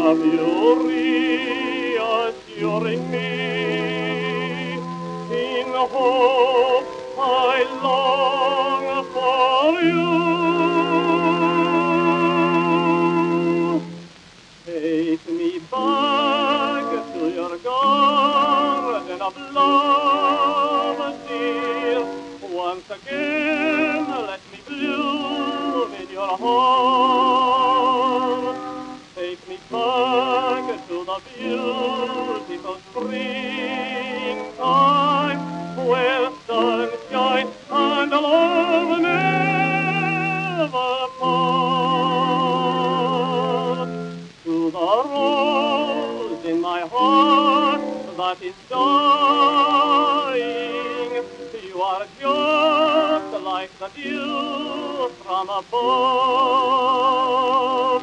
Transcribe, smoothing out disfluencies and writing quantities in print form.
of you reassuring me. In hope I long for you. Take me back to your garden of love, dear. Once again, let me bloom in your heart. Take me back to the beautiful springtime, where sunshine and love never part. To the rose in my heart that is dying, you are just like the dew from above.